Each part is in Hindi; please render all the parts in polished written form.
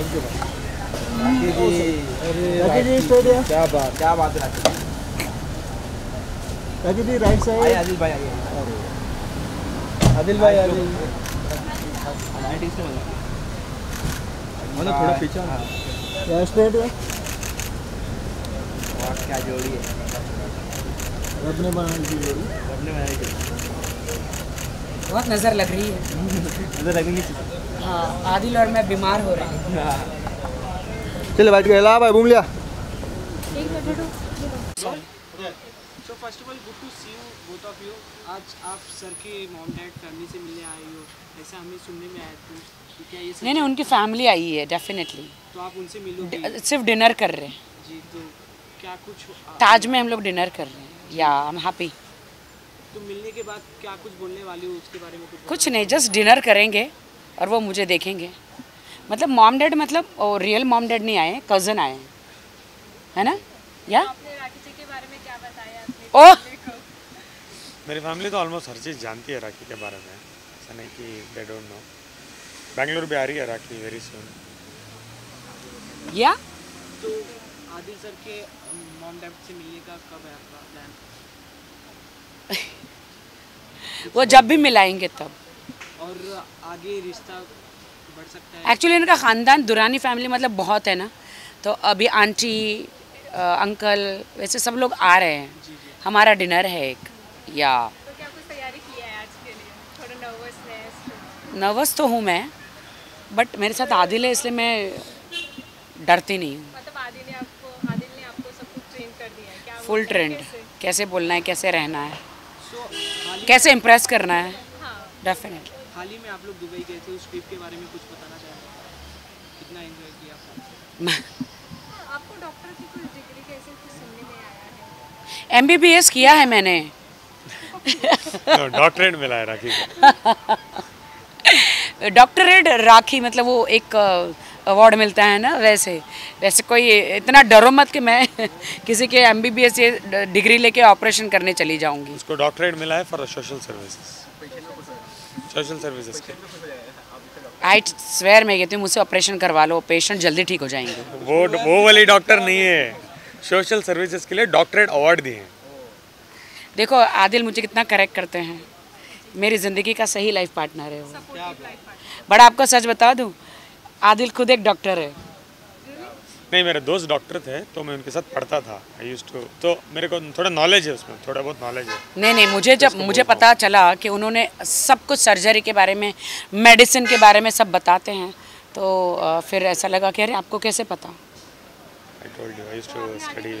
थैंक यू भाई। राखी जी स्ट्रेट है। क्या बात है राखी जी राइट साइड। आदिल भाई आइए। आदिल भाई आदिल मतलब थोड़ा पीछे क्या स्ट्रेट है। वाह क्या जोड़ी है। रब ने बनाई थी जोड़ी। बहुत नज़र लग रही है। नजर लगनी नहीं चाहिए। हाँ, आदिल और मैं बीमार हो रहे हैं। चलो बैठ के ला भाई घूम लिया। So first of all, good to see you both of you. आज आप सर के मॉम डैड फैमिली से मिलने आए हो, ऐसा हमें सुनने में आया था। तो क्या ये सच नहीं है? उनकी फैमिली आई है डेफिनेटली। तो आप उनसे मिलोगे सिर्फ डिनर कर रहे हैं। जी। तो क्या कुछ ताज में हम लोग डिनर कर रहे हैं। या आई एम हैप्पी। तो मिलने के बाद क्या कुछ बोलने वाली हो उसके बारे में कुछ नहीं, जस्ट डिनर करेंगे और वो मुझे देखेंगे। मतलब मॉम डैड मतलब रियल मॉम डैड नहीं आए, कज़न आए हैं, है ना। या आपने राखी जी के बारे में क्या बताया अपने ओह family को? मेरी फैमिली तो ऑलमोस्ट हर चीज़ जानती है राखी के बारे में, ऐसा नहीं कि दे डोंट नो। बेंगलुरु भी आ रही है राखी वेरी सून। या तो आदिल सर के मॉम डैड से मिलने का कब है आपका प्लान? वो जब भी मिलाएंगे तब। और आगे रिश्ता बढ़ सकता है? एक्चुअली इनका ख़ानदान दुरानी फैमिली मतलब बहुत है ना, तो अभी आंटी अंकल वैसे सब लोग आ रहे हैं। हमारा डिनर है एक। या तो क्या कुछ तैयारी की है आज के लिए? थोड़ा नर्वसनेस? नर्वस तो हूँ मैं, बट मेरे साथ आदिल है इसलिए मैं डरती नहीं हूँ। मतलब आदिल ने आपको सब कुछ ट्रेन कर दिया है क्या? वो फुल ट्रेंड, कैसे? कैसे बोलना है, कैसे रहना है, सो हाल कैसे इम्प्रेस करना है। हाँ, डेफिनेटली। हाल ही में आप लोग दुबई गए थे, उस ट्रिप के बारे में कुछ बताना चाहेंगे? कितना एंजॉय किया आपने? आपको डॉक्टर की कुछ डिग्री कैसे कुछ सुनने में आया है? MBBS किया है मैंने। डॉक्टरेट मिला है राखी को। डॉक्टरेट राखी मतलब वो एक अवार्ड मिलता है ना, वैसे वैसे कोई इतना डरो मत कि मैं किसी के MBBS ये डिग्री लेके ऑपरेशन करने चली जाऊंगी। उसको डॉक्टरेट मिला है for social services. Social services के आई स्वेयर मैं कहती हूँ मुझसे ऑपरेशन करवा लो, पेशेंट जल्दी ठीक हो जाएंगे। वो वाली डॉक्टर नहीं है, सोशल सर्विसेज के लिए डॉक्टरेट अवार्ड दिए हैं। देखो आदिल मुझे कितना करेक्ट करते हैं, मेरी ज़िंदगी का सही लाइफ पार्टनर है वो। बड़ा आपको सच बता दूँ, आदिल खुद एक डॉक्टर है। नहीं, मेरे दोस्त डॉक्टर थे तो मैं उनके साथ पढ़ता था। आई यूज्ड टू, तो मेरे को थोड़ा नॉलेज है उसमें, थोड़ा बहुत नॉलेज है। नहीं मुझे पता चला कि उन्होंने सब कुछ सर्जरी के बारे में, मेडिसिन के बारे में सब बताते हैं, तो फिर ऐसा लगा कि अरे आपको कैसे पता। I told you I used to study.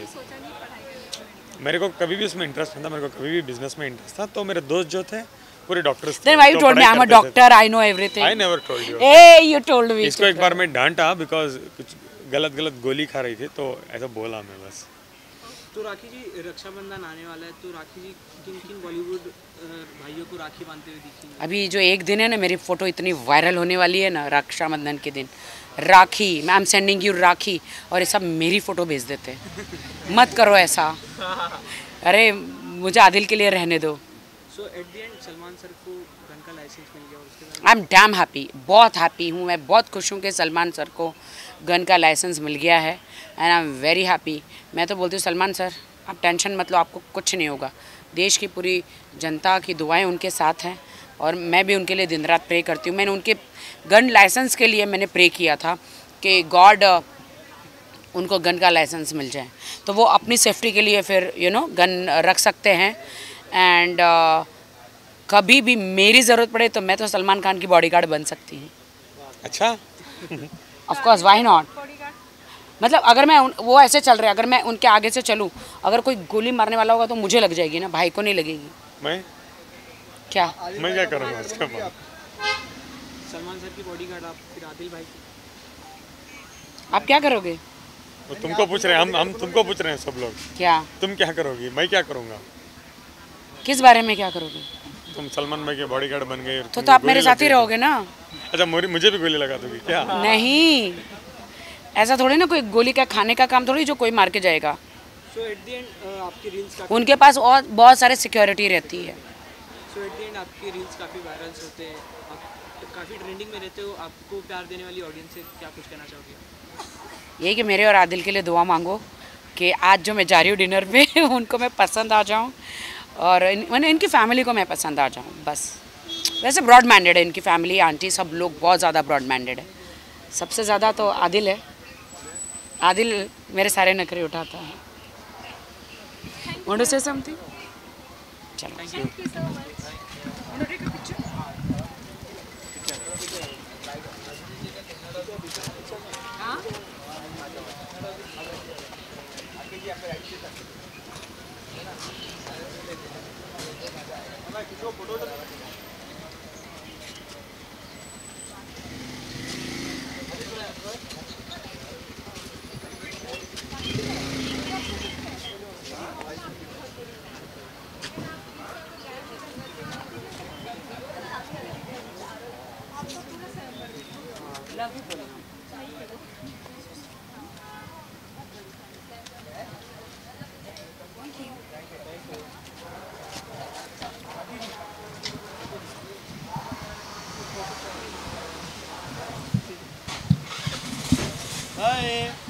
मेरे को कभी भी उसमें इंटरेस्ट नहीं था, मेरे को कभी भी बिजनेस में इंटरेस्ट था, तो मेरे दोस्त जो थे पूरे डॉक्टर्स थे। Then why you तो told me पढ़ाई I'm a करते थे। doctor, I know everything. I never told you. Hey, you told me. इसको एक बार मैं डांटा बिकॉज कुछ गलत गोली खा रही थी, तो ऐसा बोला मैं बस। तो राखी जी रक्षाबंधन आने वाला है, तो राखी जी किन किन बॉलीवुड भाइयों को राखी बांधते हुए दिखेंगे? अभी जो एक दिन है ना, मेरी फ़ोटो इतनी वायरल होने वाली है ना रक्षाबंधन के दिन, Rakhi I am sending you rakhi, और ये सब मेरी फ़ोटो भेज देते हैं। मत करो ऐसा, अरे मुझे आदिल के लिए रहने दो। So at the end Salman sir को गन का लाइसेंस मिल गया, और उसके बाद आई एम डैम हैप्पी, बहुत हैप्पी हूँ मैं, बहुत खुश हूँ कि सलमान सर को गन का लाइसेंस मिल गया है and I am very happy. मैं तो बोलती हूँ सलमान सर आप टेंशन मत लो, आपको कुछ नहीं होगा। देश की पूरी जनता की दुआएं उनके साथ हैं और मैं भी उनके लिए दिन रात प्रे करती हूँ। मैंने उनके गन लाइसेंस के लिए मैंने प्रे किया था कि गॉड उनको गन का लाइसेंस मिल जाए, तो वो अपनी सेफ्टी के लिए फिर गन रख सकते हैं। एंड कभी भी मेरी ज़रूरत पड़े तो मैं तो सलमान खान की बॉडीगार्ड बन सकती हूँ। अच्छा। Of course, why not. मतलब अगर मैं वो ऐसे चल रहे, अगर मैं उनके आगे से चलूँ, अगर कोई गोली मारने वाला होगा तो मुझे लग जाएगी ना, भाई को नहीं लगेगी। मैं क्या क्या करूँगा उसके बाद? सलमान सर की बॉडीगार्ड आप, फिर आदिल भाई की। आप क्या करोगे? वो तुमको पूछ रहे हैं, हम तुमको पूछ रहे हैं सब लोग। क्या तुम क्या करोगी? मैं क्या करूँगा? किस बारे में क्या करोगे? तुम सलमान भाई के बॉडीगार्ड बन गए तो आप मेरे साथ ही रहोगे ना। अच्छा, मुझे भी गोली लगा दोगी क्या? नहीं, ऐसा थोड़ी ना, कोई गोली का खाने का काम थोड़ी जो कोई मार के जाएगा। सो एट द एंड आपकी रील्स काफी उनके पास और बहुत सारे सिक्योरिटी रहती है। सो एट द एंड आपके रील्स काफ़ी वायरल्स होते हैं, आप काफ़ी ट्रेंडिंग में रहते हो, आपको प्यार देने वाली ऑडियंस से क्या कुछ कहना चाहोगे? यही कि मेरे और आदिल के लिए दुआ मांगो कि आज जो मैं जा रही हूँ डिनर पे उनको मैं पसंद आ जाऊँ और इनकी फैमिली को मैं पसंद आ जाऊँ बस। वैसे ब्रॉड माइंडेड है इनकी फैमिली, आंटी सब लोग बहुत ज़्यादा ब्रॉड माइंडेड है। सबसे ज़्यादा तो आदिल है, आदिल मेरे सारे नखरे उठाता है। Want to say something? चलो। Thank you so much. Want to take a picture? हाँ? Love you बोलो। Bye.